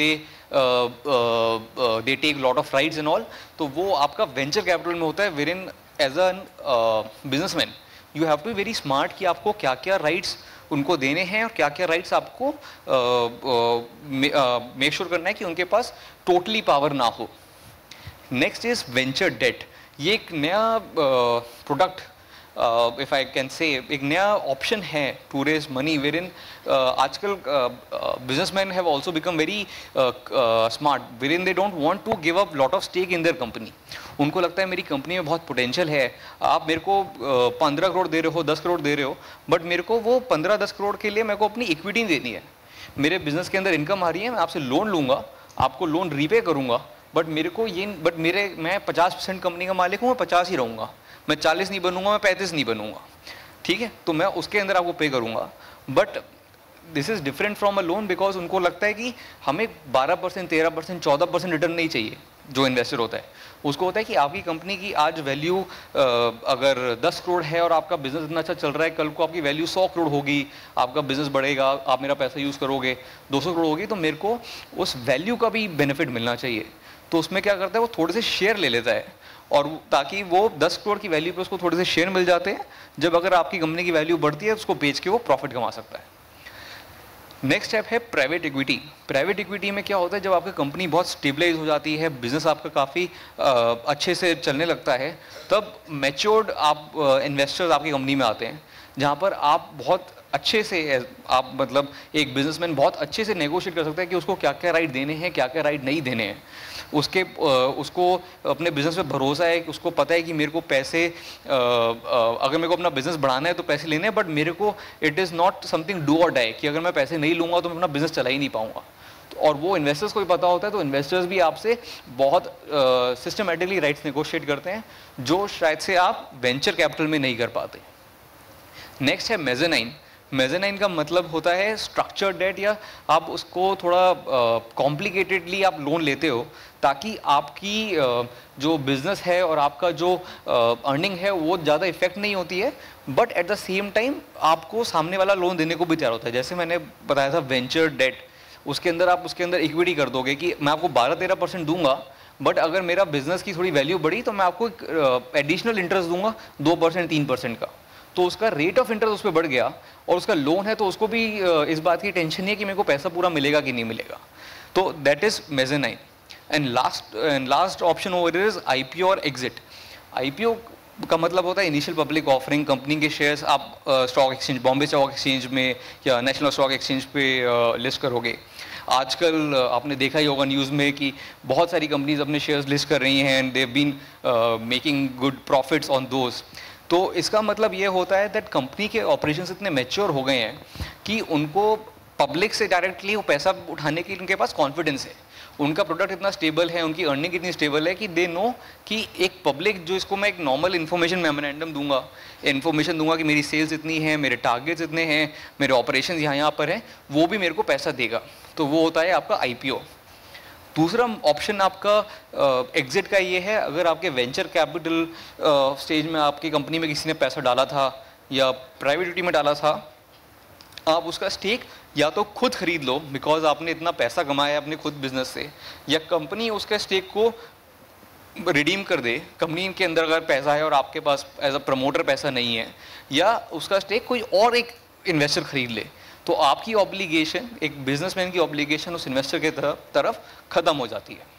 they take lot of rights and all. तो वो आपका वेंचर कैपिटल में होता है, wherein as a businessman you have to be very smart कि आपको क्या क्या राइट्स उनको देने हैं और क्या क्या राइट्स आपको मेक श्योर करना है कि उनके पास टोटली पावर ना हो. Next is venture debt. ये एक नया product if I can say एक नया ऑप्शन है to raise money, where in आजकल businessman have also become very smart, where in they don't want to give up lot of stake in their company. उनको लगता है मेरी company में बहुत पोटेंशियल है, आप मेरे को 15 करोड़ दे रहे हो, 10 करोड़ दे रहे हो, बट मेरे को वो 15-10 करोड़ के लिए मेरे को अपनी इक्विटी देनी है. मेरे बिजनेस के अंदर इनकम आ रही है, मैं आपसे लोन लूँगा, आपको लोन रीपे करूँगा, बट मैं 50% कंपनी का मालिक हूँ, मैं 50 ही रहूँगा, मैं 40 नहीं बनूंगा, मैं 35 नहीं बनूंगा. ठीक है, तो मैं उसके अंदर आपको पे करूँगा. But this is different from a loan because उनको लगता है कि हमें 12%, 13%, 14% रिटर्न नहीं चाहिए. जो इन्वेस्टर होता है उसको होता है कि आपकी कंपनी की आज वैल्यू अगर 10 करोड़ है और आपका बिजनेस इतना अच्छा चल रहा है, कल को आपकी वैल्यू 100 करोड़ होगी, आपका बिजनेस बढ़ेगा, आप मेरा पैसा यूज़ करोगे, 200 करोड़ होगी, तो मेरे को उस वैल्यू का भी बेनिफिट मिलना चाहिए. तो उसमें क्या करता है, वो थोड़े से शेयर ले लेता है और ताकि वो 10 करोड़ की वैल्यू पे उसको थोड़े से शेयर मिल जाते हैं. जब अगर आपकी कंपनी की वैल्यू बढ़ती है उसको बेच के वो प्रॉफिट कमा सकता है. नेक्स्ट स्टेप है प्राइवेट इक्विटी। प्राइवेट इक्विटी में क्या होता है, जब आपकी कंपनी बहुत स्टेबलाइज हो जाती है, बिजनेस आपका काफ़ी अच्छे से चलने लगता है, तब मैच्योर्ड आप इन्वेस्टर्स आपकी कंपनी में आते हैं, जहाँ पर आप बहुत अच्छे से आप मतलब एक बिजनेसमैन बहुत अच्छे से नेगोशिएट कर सकता है कि उसको क्या क्या राइट देने हैं, क्या क्या राइट नहीं देने हैं। उसको अपने बिजनेस पे भरोसा है कि उसको पता है कि मेरे को पैसे अगर मेरे को अपना बिजनेस बढ़ाना है तो पैसे लेने हैं, बट मेरे को it is not something do और डाई कि अगर मैं पैसे नहीं लूँगा तो मैं अपना बिजनेस चला ही नहीं पाऊँगा। और वो इन्वेस्टर्स को भी पता होता है, तो इन्वेस्टर्स भी आपसे बहुत सिस्टमेटिकली राइट्स नेगोशिएट करते हैं, जो शायद से आप वेंचर कैपिटल में नहीं कर पाते। नेक्स्ट है मेज़ेनाइन। मेज़ेनाइन का मतलब होता है स्ट्रक्चर्ड डेट, या आप उसको थोड़ा कॉम्प्लिकेटेडली आप लोन लेते हो ताकि आपकी जो बिज़नेस है और आपका जो अर्निंग है वो ज़्यादा इफेक्ट नहीं होती है, but at the same time आपको सामने वाला लोन देने को भी तैयार होता है। जैसे मैंने बताया था वेंचर डेट, उसके अंदर आप उसके अंदर इक्विटी कर दोगे कि मैं आपको 12-13% दूंगा, बट अगर मेरा बिजनेस की थोड़ी वैल्यू बढ़ी तो मैं आपको एडिशनल इंटरेस्ट दूंगा 2%, 3% का। तो उसका रेट ऑफ इंटरेस्ट उस पर बढ़ गया, और उसका लोन है तो उसको भी इस बात की टेंशन नहीं है कि मेरे को पैसा पूरा मिलेगा कि नहीं मिलेगा। तो that is mezzanine. And last option over is IPO और एग्जिट। आईपीओ का मतलब होता है इनिशियल पब्लिक ऑफरिंग, कंपनी के शेयर्स आप stock exchange, Bombay stock exchange में या नेशनल स्टॉक एक्सचेंज पे लिस्ट करोगे। आजकल आपने देखा ही होगा न्यूज़ में कि बहुत सारी कंपनीज अपने शेयर्स लिस्ट कर रही हैं, and they have been making good profits on those. तो इसका मतलब ये होता है दैट कंपनी के ऑपरेशंस इतने मैच्योर हो गए हैं कि उनको पब्लिक से डायरेक्टली वो पैसा उठाने की उनके पास कॉन्फिडेंस है, उनका प्रोडक्ट इतना स्टेबल है, उनकी अर्निंग इतनी स्टेबल है कि दे नो कि एक पब्लिक जो इसको मैं एक नॉर्मल इन्फॉर्मेशन मेमोरेंडम दूंगा, इन्फॉर्मेशन दूंगा कि मेरी सेल्स इतनी है, मेरे टारगेट्स इतने हैं, मेरे ऑपरेशंस यहाँ पर हैं, वो भी मेरे को पैसा देगा। तो वो होता है आपका आईपीओ। दूसरा ऑप्शन आपका एग्जिट का ये है, अगर आपके वेंचर कैपिटल स्टेज में आपकी कंपनी में किसी ने पैसा डाला था या प्राइवेट इक्विटी में डाला था, आप उसका स्टेक या तो खुद खरीद लो बिकॉज आपने इतना पैसा कमाया अपने खुद बिजनेस से, या कंपनी उसके स्टेक को रिडीम कर दे। कंपनी के अंदर अगर पैसा है और आपके पास एज अ प्रमोटर पैसा नहीं है, या उसका स्टेक कोई और एक इन्वेस्टर खरीद ले, तो आपकी ऑब्लिगेशन, एक बिजनेसमैन की ऑब्लिगेशन उस इन्वेस्टर के तरफ खत्म हो जाती है।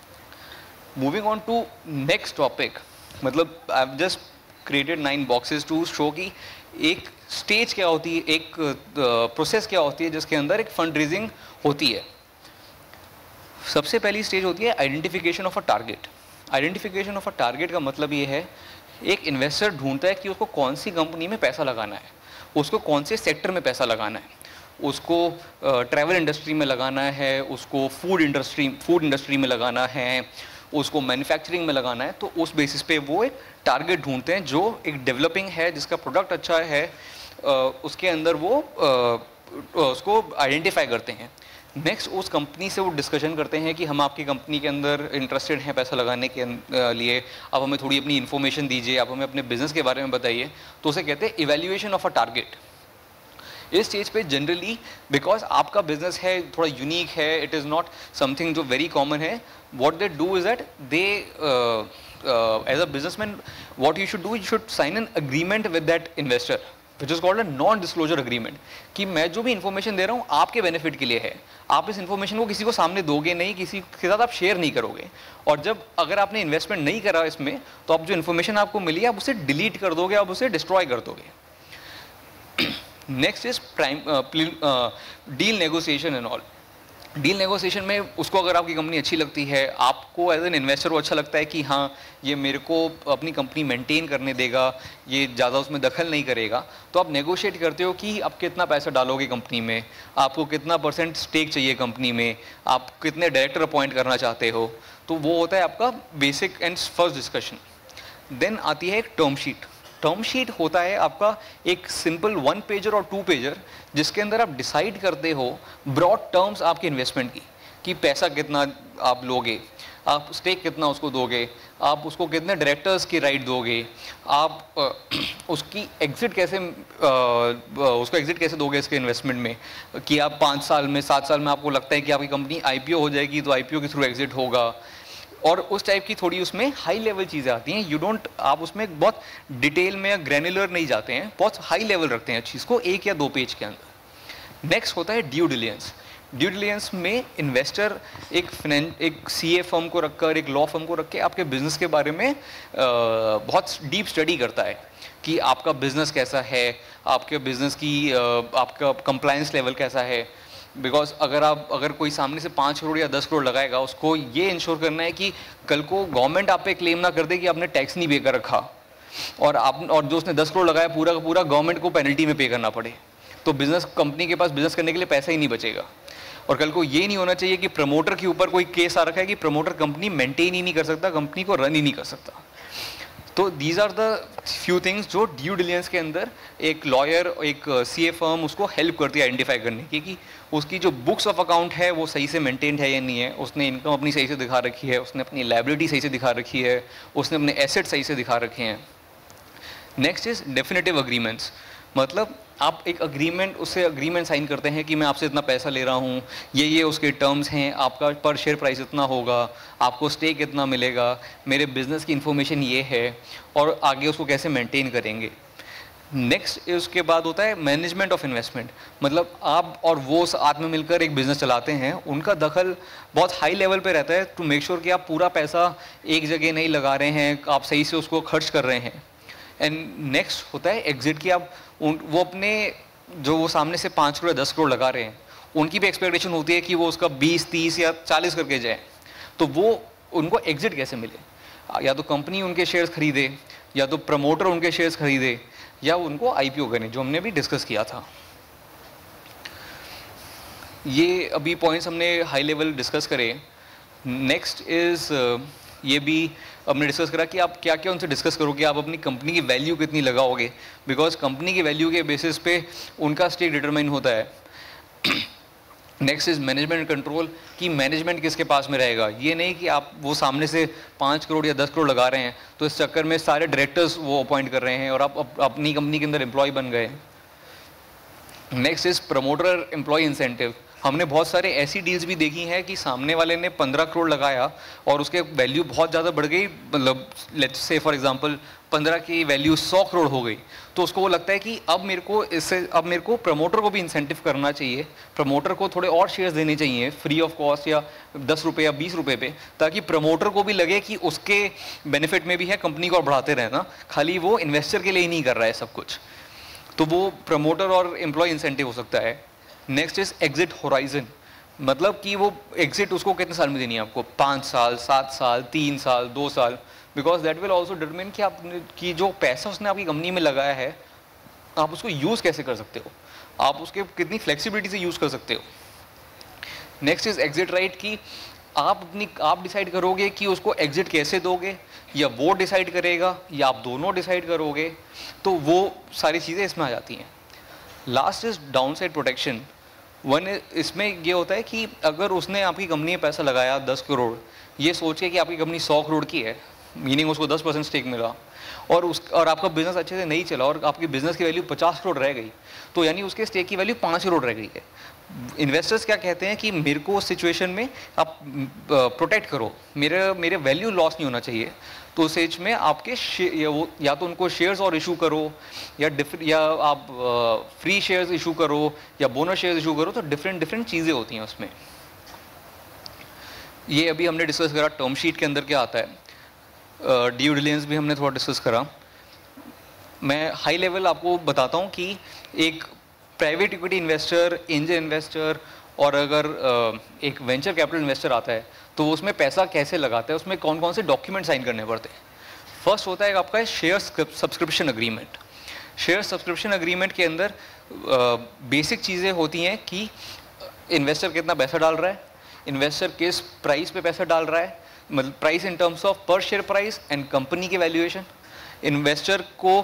Moving on to next topic, मतलब I have just created 9 boxes to show कि एक स्टेज क्या होती है, एक प्रोसेस क्या होती है जिसके अंदर एक फंड रेजिंग होती है। सबसे पहली स्टेज होती है identification of a target. Identification of a target का मतलब ये है, एक इन्वेस्टर ढूंढता है कि उसको कौन सी कंपनी में पैसा लगाना है, उसको कौन से सेक्टर में पैसा लगाना है, उसको ट्रैवल इंडस्ट्री में लगाना है, उसको फूड इंडस्ट्री में लगाना है, उसको मैन्युफैक्चरिंग में लगाना है। तो उस बेसिस पे वो एक टारगेट ढूंढते हैं जो एक डेवलपिंग है, जिसका प्रोडक्ट अच्छा है, उसके अंदर वो उसको आइडेंटिफाई करते हैं। नेक्स्ट उस कंपनी से वो डिस्कशन करते हैं कि हम आपकी कंपनी के अंदर इंटरेस्टेड हैं पैसा लगाने के लिए, आप हमें थोड़ी अपनी इन्फॉर्मेशन दीजिए, आप हमें अपने बिजनेस के बारे में बताइए। तो उसे कहते हैं इवैल्यूएशन ऑफ अ टारगेट। इस स्टेज पे जनरली बिकॉज आपका बिजनेस है, थोड़ा यूनिक है, इट इज़ नॉट समथिंग जो वेरी कॉमन है, what they do is that they as a businessman what you should do, you should sign an agreement with that investor which is called a non disclosure agreement, कि मैं जो भी information दे रहा हूँ आपके benefit के लिए है, आप इस इन्फॉर्मेशन को किसी को सामने दोगे नहीं, किसी के साथ आप शेयर नहीं करोगे, और जब अगर आपने इन्वेस्टमेंट नहीं करा इसमें तो आप जो इन्फॉर्मेशन आपको मिली आप उसे डिलीट कर दोगे, आप उसे डिस्ट्रॉय कर दोगे। Next is deal negotiation and all. Deal negotiation में उसको अगर आपकी कंपनी अच्छी लगती है, आपको एज एन इन्वेस्टर को अच्छा लगता है कि हाँ ये मेरे को अपनी कंपनी मेंटेन करने देगा, ये ज़्यादा उसमें दखल नहीं करेगा, तो आप नेगोशिएट करते हो कि आप कितना पैसा डालोगे कंपनी में, आपको कितना % स्टेक चाहिए कंपनी में, आप कितने डायरेक्टर अपॉइंट करना चाहते हो। तो वो होता है आपका basic and first discussion. Then आती है एक टर्म शीट। टर्म शीट होता है आपका एक सिंपल 1 पेजर और 2 पेजर, जिसके अंदर आप डिसाइड करते हो ब्रॉड टर्म्स आपके इन्वेस्टमेंट की, कि पैसा कितना आप लोगे, आप स्टेक कितना उसको दोगे, आप उसको कितने डायरेक्टर्स की राइट दोगे, आप उसकी एग्जिट कैसे उसको एग्जिट कैसे दोगे इसके इन्वेस्टमेंट में, कि आप 5 साल में 7 साल में आपको लगता है कि आपकी कंपनी आईपीओ हो जाएगी तो आईपीओ के थ्रू एग्जिट होगा, और उस टाइप की थोड़ी उसमें हाई लेवल चीज़ें आती हैं। यू डोंट, आप उसमें बहुत डिटेल में या ग्रैनुलर नहीं जाते हैं, बहुत हाई लेवल रखते हैं चीज़ को 1 या 2 पेज के अंदर। नेक्स्ट होता है ड्यू डिलिजेंस। ड्यू डिलिजेंस में इन्वेस्टर एक सीए फर्म को रखकर, एक लॉ फर्म को रख के आपके बिजनेस के बारे में बहुत डीप स्टडी करता है कि आपका बिजनेस कैसा है, आपके बिजनेस की आपका कंप्लायंस लेवल कैसा है। बिकॉज अगर कोई सामने से 5 करोड़ या 10 करोड़ लगाएगा, उसको ये इंश्योर करना है कि कल को गवर्नमेंट आप पे क्लेम ना कर दे कि आपने टैक्स नहीं पे कर रखा, और जो उसने 10 करोड़ लगाया पूरा का पूरा गवर्नमेंट को पेनल्टी में पे करना पड़े, तो बिजनेस कंपनी के पास बिजनेस करने के लिए पैसा ही नहीं बचेगा। और कल को ये नहीं होना चाहिए कि प्रमोटर के ऊपर कोई केस आ रखा है कि प्रमोटर कंपनी मेंटेन ही नहीं कर सकता, कंपनी को रन ही नहीं कर सकता। तो these are the few things जो ड्यू डिलिजेंस के अंदर एक लॉयर, एक सीए फर्म उसको हेल्प करती है आइडेंटिफाई करने की कि उसकी जो बुक्स ऑफ अकाउंट है वो सही से मेंटेन्ड है या नहीं है, उसने इनकम अपनी सही से दिखा रखी है, उसने अपनी लायबिलिटी सही से दिखा रखी है, उसने अपने एसेट सही से दिखा रखे हैं। Next is definitive agreements. मतलब आप एक उससे अग्रीमेंट साइन करते हैं कि मैं आपसे इतना पैसा ले रहा हूँ, ये उसके टर्म्स हैं, आपका पर शेयर प्राइस इतना होगा, आपको स्टेक इतना मिलेगा, मेरे बिजनेस की इन्फॉर्मेशन ये है, और आगे उसको कैसे मेंटेन करेंगे। नेक्स्ट उसके बाद होता है मैनेजमेंट ऑफ इन्वेस्टमेंट। मतलब आप और वो साथ में मिलकर एक बिज़नेस चलाते हैं, उनका दखल बहुत हाई लेवल पे रहता है टू मेक श्योर कि आप पूरा पैसा एक जगह नहीं लगा रहे हैं, आप सही से उसको खर्च कर रहे हैं। एंड नेक्स्ट होता है एग्जिट की आप वो अपने जो वो सामने से 5 करोड़ 10 करोड़ लगा रहे हैं, उनकी भी एक्सपेक्टेशन होती है कि वो उसका 20, 30 या 40 करके जाए, तो वो उनको एग्जिट कैसे मिले। या तो कंपनी उनके शेयर्स खरीदे, या तो प्रमोटर उनके शेयर्स खरीदे, या उनको आईपीओ करें, जो हमने भी डिस्कस किया था। ये अभी पॉइंट्स हमने हाई लेवल डिस्कस करे। नेक्स्ट इज ये भी हमने डिस्कस करा कि आप क्या क्या उनसे डिस्कस करोगे, आप अपनी कंपनी की वैल्यू कितनी लगाओगे, बिकॉज कंपनी की वैल्यू के बेसिस पे उनका स्टेक डिटरमाइन होता है। नेक्स्ट इज मैनेजमेंट कंट्रोल, कि मैनेजमेंट किसके पास में रहेगा। ये नहीं कि आप वो सामने से 5 करोड़ या 10 करोड़ लगा रहे हैं तो इस चक्कर में सारे डायरेक्टर्स वो अपॉइंट कर रहे हैं और आप अपनी कंपनी के अंदर एम्प्लॉय बन गए। Next is promoter employ incentive. हमने बहुत सारे ऐसी डील्स भी देखी हैं कि सामने वाले ने 15 करोड़ लगाया और उसके वैल्यू बहुत ज़्यादा बढ़ गई, मतलब लेट्स से फॉर एग्जांपल 15 की वैल्यू 100 करोड़ हो गई, तो उसको वो लगता है कि अब मेरे को प्रमोटर को भी इंसेंटिव करना चाहिए, प्रमोटर को थोड़े और शेयर्स देने चाहिए फ्री ऑफ कॉस्ट या 10 रुपये या 20 रुपये पे, ताकि प्रमोटर को भी लगे कि उसके बेनिफिट में भी है कंपनी को और बढ़ाते रहना, खाली वो इन्वेस्टर के लिए ही नहीं कर रहा है सब कुछ। तो वो प्रमोटर और एम्प्लॉय इंसेंटिव हो सकता है। नेक्स्ट इज एग्जिट होराइजन, मतलब कि वो एग्जिट उसको कितने साल में देनी है आपको, 5 साल, 7 साल, 3 साल, 2 साल, because that will also determine कि आप कि जो पैसा उसने आपकी कंपनी में लगाया है आप उसको यूज़ कैसे कर सकते हो, आप उसके कितनी फ्लेक्सिबिलिटी से यूज़ कर सकते हो। नेक्स्ट इज एग्जिट राइट, कि आप डिसाइड करोगे कि उसको एग्जिट कैसे दोगे, या वो डिसाइड करेगा या आप दोनों डिसाइड करोगे, तो वो सारी चीज़ें इसमें आ जाती हैं। Last is downside protection. इसमें ये होता है कि अगर उसने आपकी कंपनी में पैसा लगाया 10 करोड़, ये सोच के कि आपकी कंपनी 100 करोड़ की है, मीनिंग उसको 10% स्टेक मिला, और आपका बिजनेस अच्छे से नहीं चला और आपकी बिजनेस की वैल्यू 50 करोड़ रह गई, तो यानी उसके स्टेक की वैल्यू 5 करोड़ रह गई है। इन्वेस्टर्स क्या कहते हैं कि मेरे को उस सिचुएशन में आप प्रोटेक्ट करो, मेरे वैल्यू लॉस नहीं होना चाहिए, तो उस एज में आपके या तो उनको शेयर्स और इशू करो, या आप फ्री शेयर्स इशू करो या बोनस शेयर्स इशू करो, तो डिफरेंट चीज़ें होती हैं उसमें। ये अभी हमने डिस्कस करा टर्म शीट के अंदर क्या आता है, ड्यू डिलिजेंस भी हमने थोड़ा डिस्कस करा। मैं हाई लेवल आपको बताता हूँ कि एक private equity investor, angel investor और अगर एक वेंचर कैपिटल इन्वेस्टर आता है तो उसमें पैसा कैसे लगाता है, उसमें कौन कौन से डॉक्यूमेंट साइन करने पड़ते हैं। फर्स्ट होता है आपका share subscription agreement. Share subscription agreement के अंदर बेसिक चीज़ें होती हैं कि इन्वेस्टर कितना पैसा डाल रहा है, इन्वेस्टर किस प्राइस पे पैसा डाल रहा है, मतलब price in terms of per share price and company की वैल्यूएशन, इन्वेस्टर को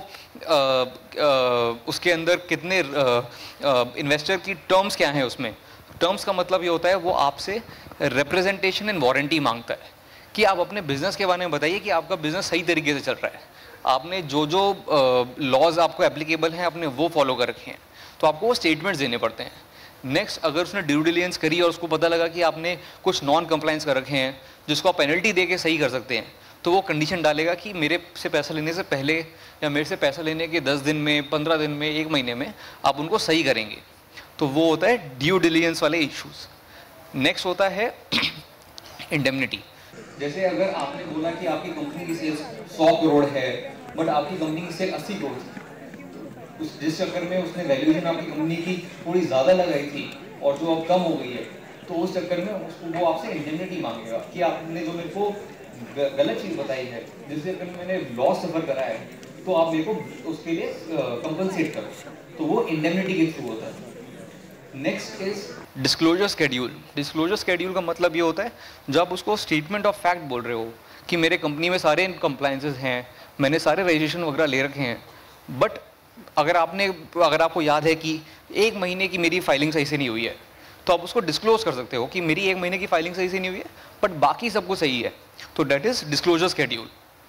उसके अंदर कितने इन्वेस्टर की टर्म्स क्या हैं उसमें। टर्म्स का मतलब ये होता है वो आपसे रिप्रेजेंटेशन एंड वारंटी मांगता है कि आप अपने बिजनेस के बारे में बताइए कि आपका बिजनेस सही तरीके से चल रहा है, आपने जो लॉज आपको एप्लीकेबल हैं आपने वो फॉलो कर रखे हैं, तो आपको वो स्टेटमेंट्स देने पड़ते हैं। नेक्स्ट, अगर उसने ड्यू डिलिजेंस करी और उसको पता लगा कि आपने कुछ नॉन कंप्लाइंस कर रखे हैं जिसको आप पेनल्टी दे के सही कर सकते हैं, तो वो कंडीशन डालेगा कि मेरे से पैसा लेने से पहले या मेरे से पैसा लेने के 10 दिन में, 15 दिन में, 1 महीने में आप उनको सही करेंगे। तो वो होता है ड्यू डिलिजेंस वाले इश्यूज। नेक्स्ट होता है इंडेमनिटी। जैसे अगर आपने बोला कि आपकी कंपनी की सेल्स 100 करोड़ है बट आपकी कंपनी की सेल 80 करोड़ थी, जिस चक्कर में उसने वैल्यूएशन आपकी कंपनी की थोड़ी ज़्यादा लगाई थी और जो अब कम हो गई है, तो उस चक्कर में वो आपसे इंडेमनिटी मांगेगा कि आपने जो मेरे को गलत चीज़ बताई है, जिस चक्कर में मैंने लॉस सफर करा है, तो आप मेरे को उसके लिए कंपनसेट करो। तो वो इंडेमनिटी के थ्रू होता है। Next is disclosure schedule. Disclosure schedule का मतलब ये होता है जब आप उसको स्टेटमेंट ऑफ फैक्ट बोल रहे हो कि मेरे कंपनी में सारे कंप्लायंसेस हैं, मैंने सारे रजिस्ट्रेशन वगैरह ले रखे हैं, बट अगर आपको याद है कि 1 महीने की मेरी फाइलिंग सही से नहीं हुई है, तो आप उसको डिस्क्लोज कर सकते हो कि मेरी 1 महीने की फाइलिंग सही से नहीं हुई है बट बाकी सब कुछ सही है। तो that is disclosure schedule.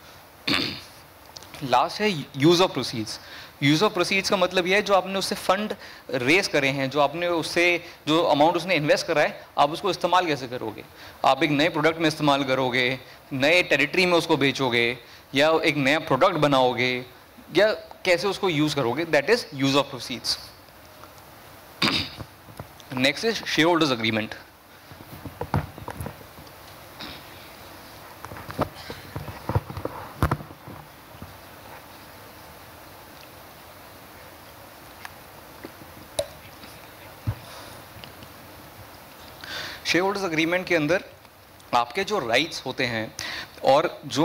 Last है use of proceeds. Use of proceeds का मतलब यह है जो आपने उससे फंड रेस करे हैं, जो आपने उससे जो अमाउंट उसने इन्वेस्ट करा है, आप उसको इस्तेमाल कैसे करोगे। आप एक नए प्रोडक्ट में इस्तेमाल करोगे, नए टेरिटरी में उसको बेचोगे, या एक नया प्रोडक्ट बनाओगे, या कैसे उसको यूज़ करोगे, that is use of proceeds. Next is shareholders agreement. Shareholders agreement के अंदर आपके जो राइट्स होते हैं और जो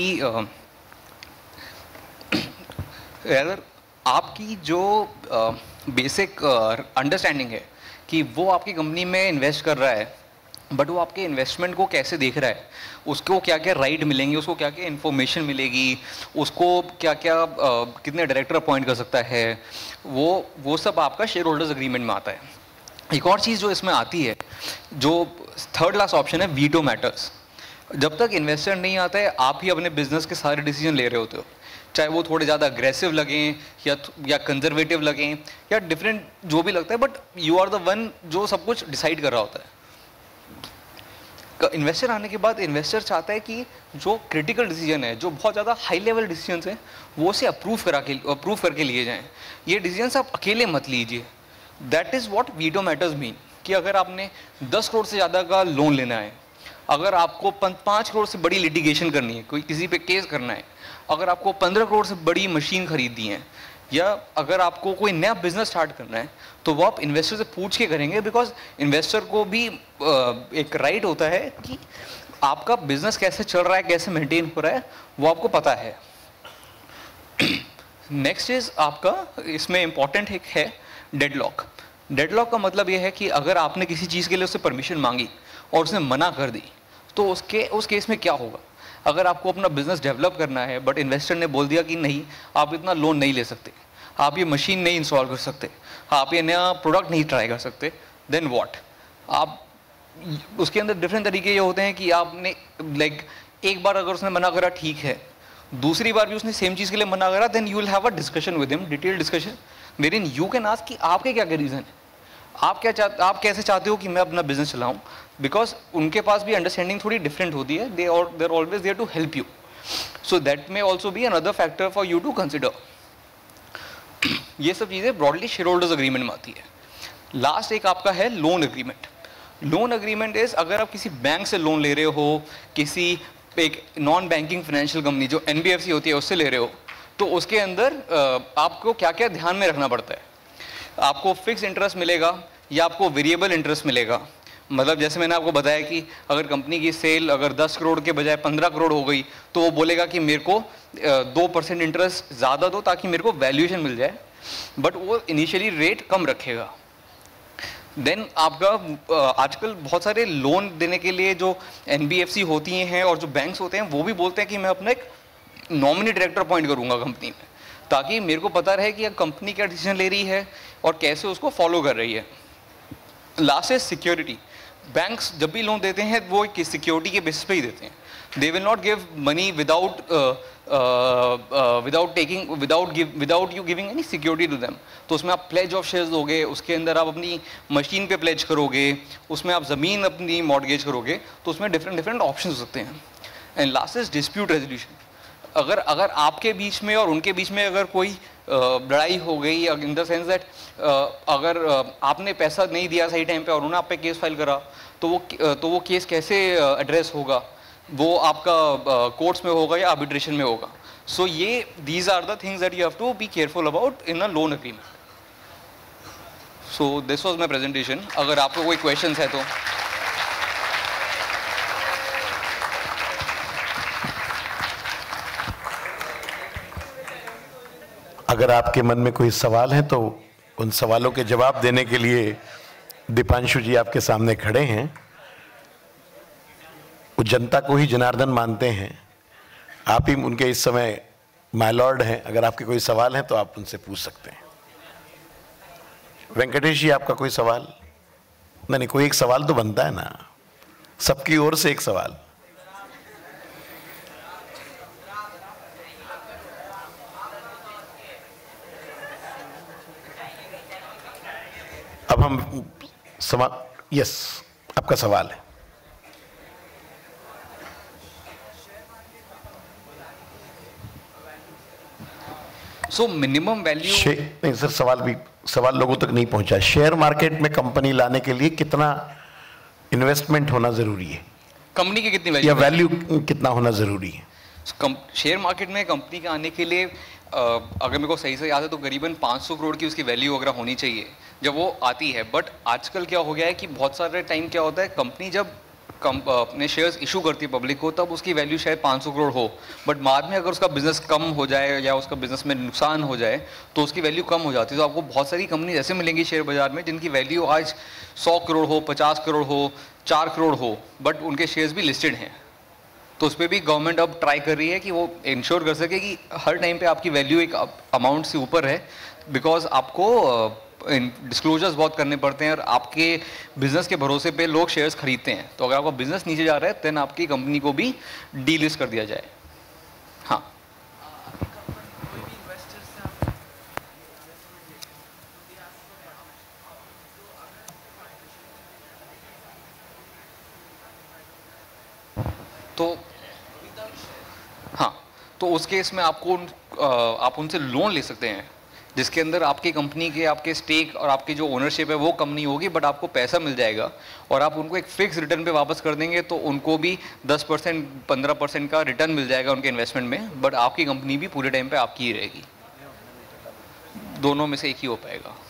आपकी जो बेसिक अंडरस्टैंडिंग है कि वो आपकी कंपनी में इन्वेस्ट कर रहा है, बट वो आपके इन्वेस्टमेंट को कैसे देख रहा है, उसको क्या क्या राइट मिलेंगे, उसको क्या क्या इन्फॉर्मेशन मिलेगी, उसको क्या क्या कितने डायरेक्टर अपॉइंट कर सकता है, वो सब आपका शेयर होल्डर्स अग्रीमेंट में आता है। एक और चीज़ जो इसमें आती है, जो थर्ड लास्ट ऑप्शन है, वीटो मैटर्स। जब तक इन्वेस्टर नहीं आता है, आप ही अपने बिजनेस के सारे डिसीजन ले रहे होते हो, चाहे वो थोड़े ज़्यादा अग्रेसिव लगें या कंजर्वेटिव लगें या डिफरेंट जो भी लगता है, but you are the one जो सब कुछ डिसाइड कर रहा होता है। इन्वेस्टर आने के बाद इन्वेस्टर चाहता है कि जो क्रिटिकल डिसीजन है, जो बहुत ज़्यादा हाई लेवल डिसीजन हैं, वो से अप्रूव करके लिए जाएँ। ये डिसीजन आप अकेले मत लीजिए। That is what veto matters mean, कि अगर आपने 10 करोड़ से ज़्यादा का लोन लेना है, अगर आपको 5 करोड़ से बड़ी लिटिगेशन करनी है, कोई किसी पे केस करना है, अगर आपको 15 करोड़ से बड़ी मशीन खरीदनी है, या अगर आपको कोई नया बिजनेस स्टार्ट करना है, तो वो आप इन्वेस्टर से पूछ के करेंगे, बिकॉज इन्वेस्टर को भी एक राइट होता है कि आपका बिजनेस कैसे चल रहा है, कैसे मेंटेन हो रहा है, वो आपको पता है। नेक्स्ट इज आपका इसमें इंपॉर्टेंट एक है डेडलॉक। डेडलॉक का मतलब यह है कि अगर आपने किसी चीज़ के लिए उससे परमिशन मांगी और उसने मना कर दी, तो उस केस में क्या होगा। अगर आपको अपना बिजनेस डेवलप करना है बट इन्वेस्टर ने बोल दिया कि नहीं, आप इतना लोन नहीं ले सकते, आप ये मशीन नहीं इंस्टॉल कर सकते, आप ये नया प्रोडक्ट नहीं ट्राई कर सकते, देन व्हाट। आप उसके अंदर डिफरेंट तरीके ये होते हैं कि आपने एक बार अगर उसने मना करा, ठीक है, दूसरी बार भी उसने सेम चीज़ के लिए मना करा, then you will have a discussion with him, detail discussion, wherein you can ask कि आपके क्या क्या रीज़न है, आप कैसे चाहते हो कि मैं अपना बिजनेस चलाऊं, बिकॉज उनके पास भी अंडरस्टैंडिंग थोड़ी डिफरेंट होती है, they are always there to help you, so that may also be another factor for you to consider. ये सब चीज़ें ब्रॉडली शेयर होल्डर्स अग्रीमेंट में आती है। लास्ट एक आपका है loan agreement. Loan agreement is, अगर आप किसी बैंक से लोन ले रहे हो, किसी एक नॉन बैंकिंग फाइनेंशियल कंपनी जो NBFC होती है उससे ले रहे हो, तो उसके अंदर आपको क्या क्या ध्यान में रखना पड़ता है। आपको फिक्स इंटरेस्ट मिलेगा या आपको वेरिएबल इंटरेस्ट मिलेगा। मतलब जैसे मैंने आपको बताया कि अगर कंपनी की सेल अगर 10 करोड़ के बजाय 15 करोड़ हो गई, तो वो बोलेगा कि मेरे को 2% इंटरेस्ट ज़्यादा दो ताकि मेरे को वैल्यूएशन मिल जाए, बट वो इनिशियली रेट कम रखेगा। देन आपका आजकल बहुत सारे लोन देने के लिए जो NBFC होती हैं और जो बैंक्स होते हैं, वो भी बोलते हैं कि मैं अपना एक नॉमिनी डायरेक्टर अपॉइंट करूंगा कंपनी में, ताकि मेरे को पता रहे कि कंपनी क्या डिसीजन ले रही है और कैसे उसको फॉलो कर रही है। लास्ट है सिक्योरिटी। बैंक्स जब भी लोन देते हैं वो एक सिक्योरिटी के बेसिस पे ही देते हैं। They will not give money without you giving any security to them. तो उसमें आप प्लेज ऑफ शेयर्स दोगे, उसके अंदर आप अपनी मशीन पे प्लेज करोगे, उसमें आप ज़मीन अपनी मॉर्गेज करोगे, तो उसमें डिफरेंट ऑप्शन हो सकते हैं। And last is dispute resolution. अगर आपके बीच में और उनके बीच में अगर कोई लड़ाई हो गई इन द सेंस दैट अगर आपने पैसा नहीं दिया सही टाइम पे और उन्होंने आप पे केस फाइल करा, तो वो केस कैसे एड्रेस होगा, वो आपका कोर्ट्स में होगा या आर्बिट्रेशन में होगा. सो ये these are the things that you have to be careful about in a loan agreement. So this was my presentation. अगर आपको कोई क्वेश्चंस है तो. अगर आपके मन में कोई सवाल है तो उन सवालों के जवाब देने के लिए दीपांशु जी आपके सामने खड़े हैं. वो जनता को ही जनार्दन मानते हैं. आप ही उनके इस समय माय लॉर्ड हैं. अगर आपके कोई सवाल हैं तो आप उनसे पूछ सकते हैं. वेंकटेश जी, आपका कोई सवाल? नहीं, कोई एक सवाल तो बनता है ना, सबकी ओर से एक सवाल. अब हम यस, आपका सवाल है. सो मिनिमम वैल्यू नहीं सर, सवाल लोगों तक नहीं पहुंचा. शेयर मार्केट में कंपनी लाने के लिए कितना इन्वेस्टमेंट होना जरूरी है? कंपनी की कितनी वैल्यू या वैल्यू कितना होना जरूरी है? शेयर मार्केट में कंपनी के आने के लिए अगर मेरे को सही से याद है तो करीबन 500 करोड़ की उसकी वैल्यू वगैरह होनी चाहिए जब वो आती है. बट आजकल क्या हो गया है कि बहुत सारे टाइम क्या होता है, कंपनी जब अपने शेयर्स इशू करती है पब्लिक को, तब उसकी वैल्यू शायद 500 करोड़ हो, बट बाद में अगर उसका बिजनेस कम हो जाए या उसका बिजनेस में नुकसान हो जाए तो उसकी वैल्यू कम हो जाती है. तो आपको बहुत सारी कंपनी ऐसे मिलेंगी शेयर बाजार में जिनकी वैल्यू आज 100 करोड़ हो, 50 करोड़ हो, 4 करोड़ हो, बट उनके शेयर्स भी लिस्टेड हैं. तो उस पर भी गवर्नमेंट अब ट्राई कर रही है कि वो इंश्योर कर सके कि हर टाइम पे आपकी वैल्यू एक अमाउंट से ऊपर है, बिकॉज आपको डिस्क्लोजर्स बहुत करने पड़ते हैं और आपके बिजनेस के भरोसे पे लोग शेयर्स खरीदते हैं. तो अगर आपका बिजनेस नीचे जा रहा है देन आपकी कंपनी को भी डीलिस्ट कर दिया जाए. हाँ, तो उस केस में आपको आप उनसे लोन ले सकते हैं जिसके अंदर आपकी कंपनी के आपके स्टेक और आपकी जो ओनरशिप है वो कम नहीं होगी, बट आपको पैसा मिल जाएगा और आप उनको एक फिक्स रिटर्न पे वापस कर देंगे तो उनको भी 10% 15% का रिटर्न मिल जाएगा उनके इन्वेस्टमेंट में, बट आपकी कंपनी भी पूरे टाइम पे आपकी ही रहेगी. दोनों में से एक ही हो पाएगा.